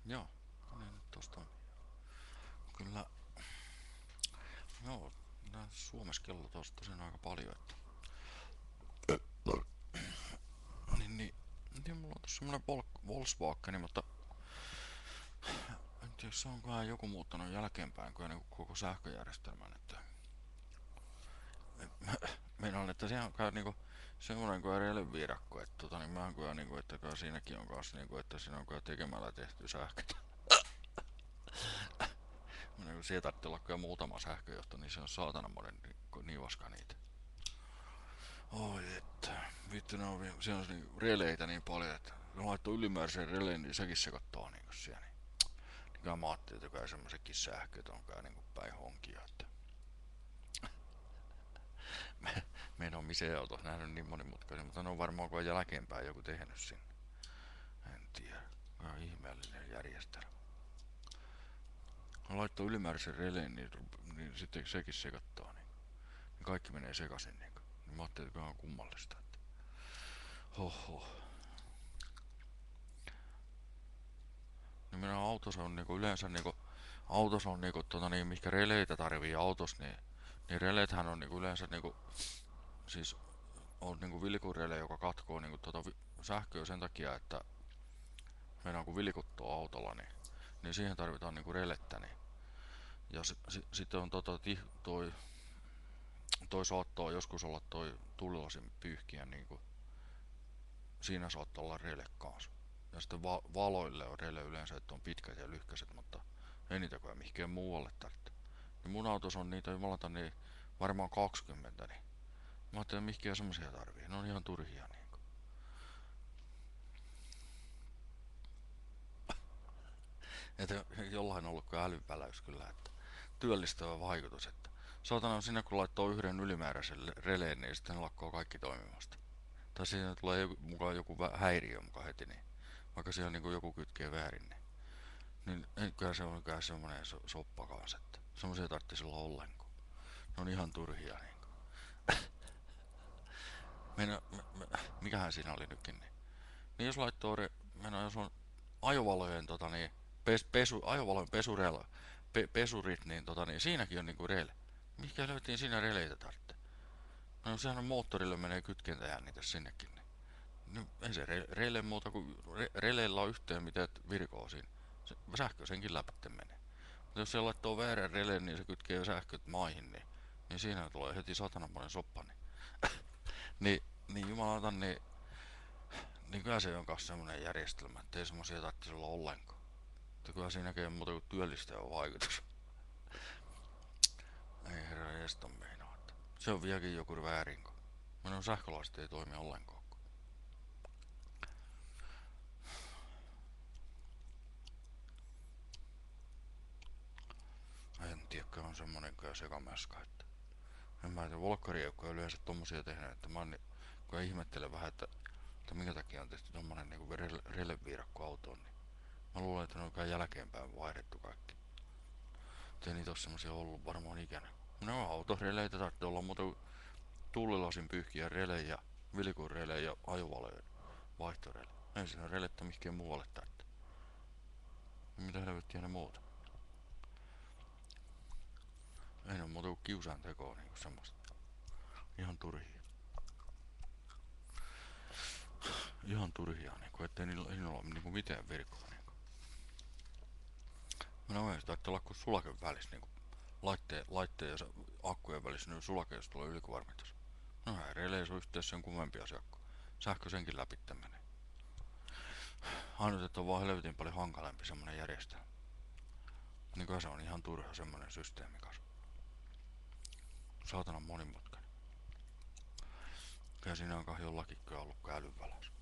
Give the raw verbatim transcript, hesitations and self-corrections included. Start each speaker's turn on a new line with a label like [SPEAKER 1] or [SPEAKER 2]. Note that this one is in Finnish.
[SPEAKER 1] Joo, niin nyt tosta kyllä, joo, nää Suomessa kello tosta tosiaan aika paljon, että niin, niin, niin mulla on tossa semmonen Vol- Volkswagen, mutta en tiedä, se onkohan joku muuttanut jälkeenpäin kyllä niin koko sähköjärjestelmän, että meinaan, että siellä on kai niinku semmoinen kuin releviirakko, että tota, niin mä oon kyllä niinku, että kyllä siinäkin on kanssa niinku, että siinä on kyllä tekemällä tehty sähköt. Kun siellä tarvitsee olla kyllä muutama sähköjohto, niin se on saatana monen nivaska niitä. Oi että, vittu ne on, siellä on niinku releitä niin paljon, että kun laittoi ylimääräisen releen, niin sekin sekoittaa niinku siellä. Niin, niin kyllä mä ajattelin, että kai semmoisetkin sähköt on kyllä niinku päin honkia, että me en oo missään autossa nähnyt niin monimutkaisia, mutta ne on varmaan kuin jälkeenpäin joku tehnyt sinne. En tiedä. Kyllä ihmeellinen järjestelmä. Kun laittoi ylimääräisen releen, niin, niin sitten sekin sekoittaa. Niin, niin kaikki menee sekaisin. Niin, niin mä ajattelin, että on kummallista. Että hoho. Niin meidän autossa on niinku yleensä niinku, autossa on niinku tota niin, mikä releitä tarvii autossa, niin, niin releethän on niinku yleensä niinku, siis on niinku vilkurele, joka katkoo niinku tota vi- sähköä sen takia, että meidän kun vilkuttuu autolla, niin, niin siihen tarvitaan niinku relettä. Niin. Ja s- si- sitten on tota, ti- toi, toi saattaa joskus olla toi tulilasin pyyhkiä, niinku, siinä saattaa olla rele kanssa. Ja sitten va- valoille on rele yleensä, että on pitkät ja lyhkäiset, mutta ei niitä kai mihinkään muualle tarvitse. Niin mun autossa on niitä jumalata niin varmaan kaksikymmentä, niin mä ajattelin, mihinkään semmosia tarvii. Ne on ihan turhia niinku. Että jollain on ollut kyllä älyväläys kyllä, että työllistävä vaikutus, että saatana sinne kun laittaa yhden ylimääräisen releen, niin sitten ne lakkaa kaikki toimimasta. Tai siinä tulee joku, mukaan joku häiriö mukaan heti, niin vaikka siellä niinku joku kytkee väärin, niin, niin ei, kyllä se on kyllä semmonen so, soppa kanssa, että semmosia tarvitsisi olla ollenkaan. Ne on ihan turhia niinku. Meina, me, me, mikähän siinä oli nytkin, niin, niin jos laittoo, re, meina, jos on ajovalojen tota niin, pes, pesu, ajovalojen pesurella, pe, pesurit, niin, tota, niin siinäkin on niinku rele. Mikä löytiin siinä releitä tarvitse? No sehän on moottorille menee kytkentäjännite sinnekin. Niin. No, ei se re, rele muuta kuin re, releillä on yhteen mitä virkoo siinä. Se, sähkö senkin läpi menee. Mutta jos se laittaa väärän releen, niin se kytkee sähköt maihin, niin, niin siinä tulee heti satananmoinen soppa. Niin, niin, niin jumalauta, niin, niin kyllä se on myös semmoinen järjestelmä, että ei semmoisia tarvitsisi olla ollenkaan. Mutta kyllä siinäkin on muuta kuin työllistävä vaikutus. Ei herra jeston meinaa. Että se on vieläkin joku väärin, kun minun sähkölaiset ei toimi ollenkaan. En tiedä, on semmonen kyllä sekamelska, että en mä tiedä, volkkari ei ole yleensä tommosia tehnyt, että mä oon, kun ihmettelen vähän, että, että minkä takia on tehty tommonen niinku rele, releviirakko autoon, niin mä luulen, että ne on kai jälkeenpäin vaihdettu kaikki. Ei niitä oo semmosia ollut varmaan ikänä. No autoreleitä tarvitsee olla muuta kuin tullilasin pyyhkiä rele ja vilkun rele ja ajovalojen vaihtorele. Ei siinä relettä mihinkään muualle tarvitse. Mitä helvettiä ne muuta? Ei ne oo muuta kuin kiusaan tekoa niinku semmoista. Ihan turhia. Ihan turhia, niinku, ettei niillä, ei niillä ole niinku mitään virkoa. Niinku. No ei sitä tarvitse olla kuin sulaken välissä, niinku laitteen, laitteen ja akkujen välissä, niin sulake, jos tulee ylikuormitus. No häireilee se on yhteydessä sen kummempi asia, kun sähkö senkin läpi menee. Ainut, että on vaan helvetin paljon hankalempi semmonen järjestelmä. Niin se on ihan turha semmonen systeemi kanssa. Saatanan monimutkainen. Kyllä siinä on jollakin kyllä ollut älyväläys.